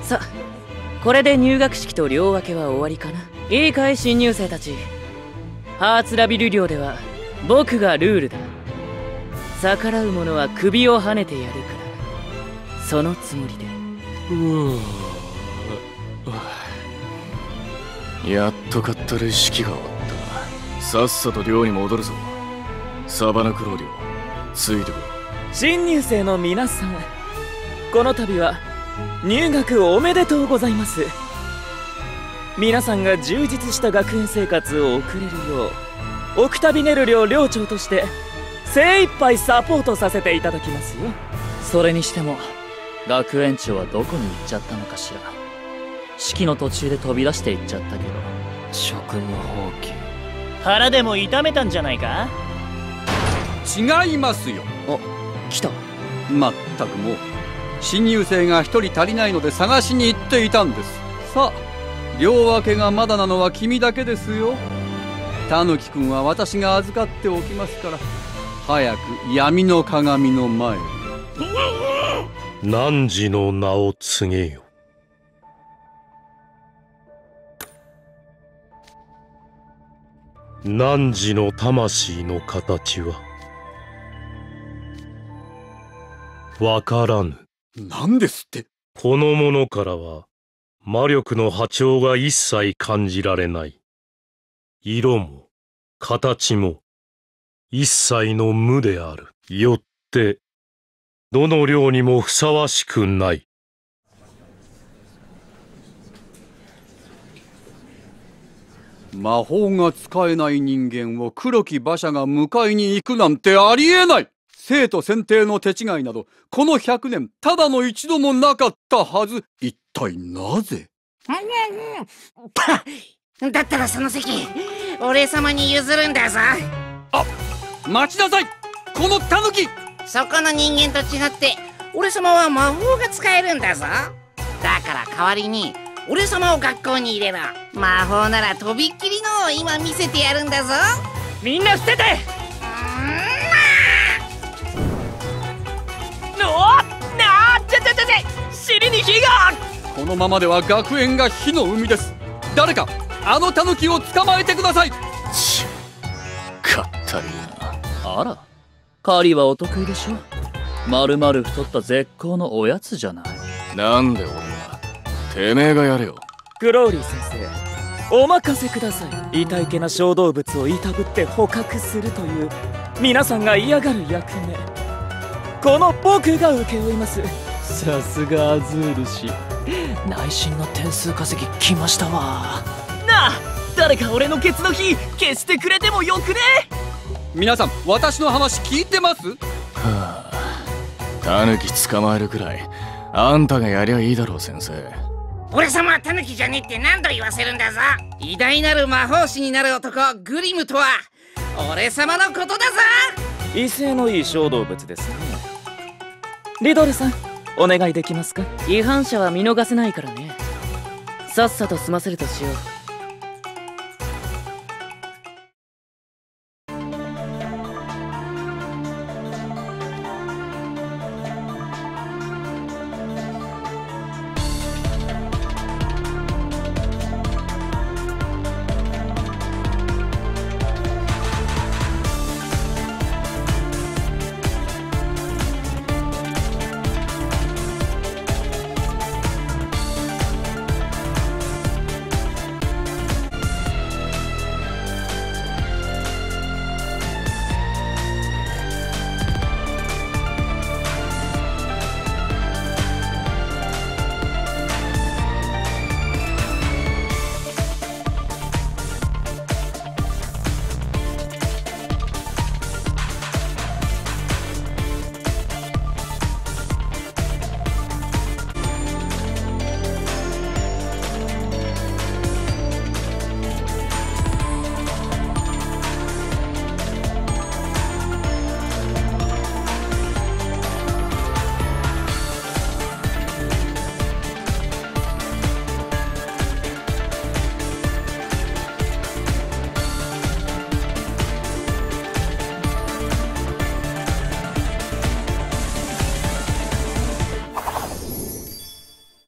さ、これで入学式と両分けは終わりかな。いいかい新入生たち。ハーツラビル寮では僕がルールだ。逆らう者は首をはねてやるから、そのつもりで。 やっとかったる式が終わった。さっさと寮に戻るぞ。サバナクローディオ、ついてこい。 新入生の皆さん、この度は入学おめでとうございます。皆さんが充実した学園生活を送れるよう、オクタビネル寮寮長として精一杯サポートさせていただきますよ。それにしても学園長はどこに行っちゃったのかしら。式の途中で飛び出して行っちゃったけど、 職務放棄。 腹でも痛めたんじゃないか。 違いますよ。 あ、来た。 まったくもう新入生が一人足りないので探しに行っていたんです。さあ、両分けがまだなのは君だけですよ。タヌキ君は私が預かっておきますから、早く闇の鏡の前へ。 汝の名を告げよ。汝の魂の形はわからぬ。 何ですって。 この者からは魔力の波長が一切感じられない。色も形も一切の無である。よってどの寮にもふさわしくない。 魔法が使えない人間を黒き馬車が迎えに行くなんてありえない。生徒選定の手違いなどこの100年ただの一度もなかったはず。一体なぜ。 だったらその席俺様に譲るんだぞ。 あ、待ちなさい、このタヌキ。 そこの人間と違って俺様は魔法が使えるんだぞ。だから代わりに俺様を学校に入れろ。魔法ならとびっきりのを今見せてやるんだぞ。 みんな捨てて。尻に火が。 このままでは学園が火の海です。誰かあのタヌキを捕まえてください。 かったりな。 あら、狩りはお得意でしょ。まるまる太った絶好のおやつじゃない。 なんで俺が。てめえがやれよ。 グローリー先生、お任せください。痛いけな小動物をいたぶって捕獲するという皆さんが嫌がる役目、この僕が請け負います。 さすがアズール氏、内心の点数稼ぎ来ましたわ。 なあ、誰か俺のケツの火消してくれてもよくね。 皆さん私の話聞いてます？ はあ、タヌキ捕まえるくらいあんたがやりゃいいだろう先生。 俺様はタヌキじゃねえって何度言わせるんだぞ。偉大なる魔法師になる男グリムとは俺様のことだぞ。 威勢のいい小動物ですね。リドルさん、お願いできますか。違反者は見逃せないからね。さっさと済ませるとしよう。